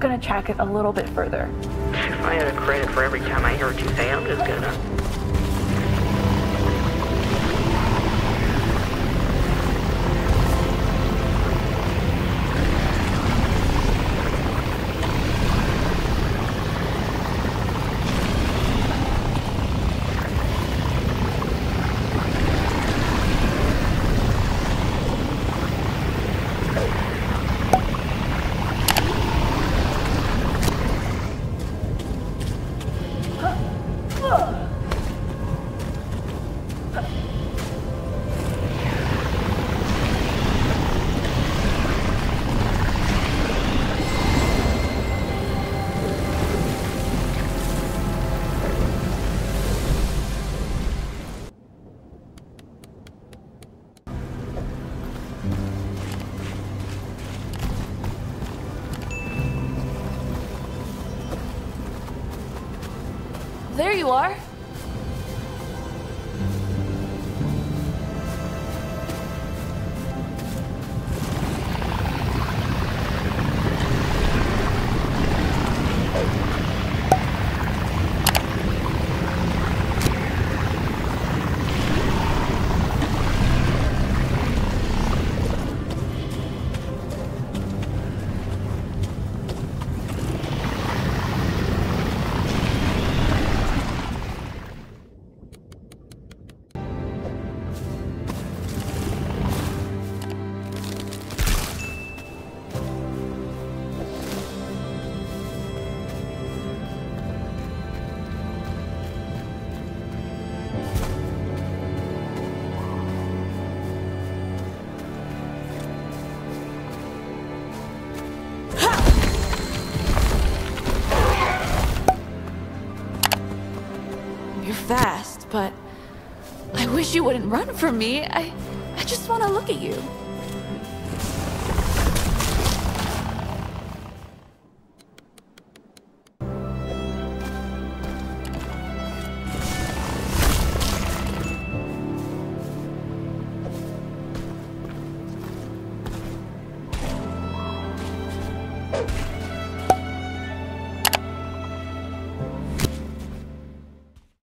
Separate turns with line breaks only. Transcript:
gonna track it a little bit further.
If I had a credit for every time I heard you say, I'm just gonna...
There you are. You're fast, but I wish you wouldn't run from me. I just want to look at you.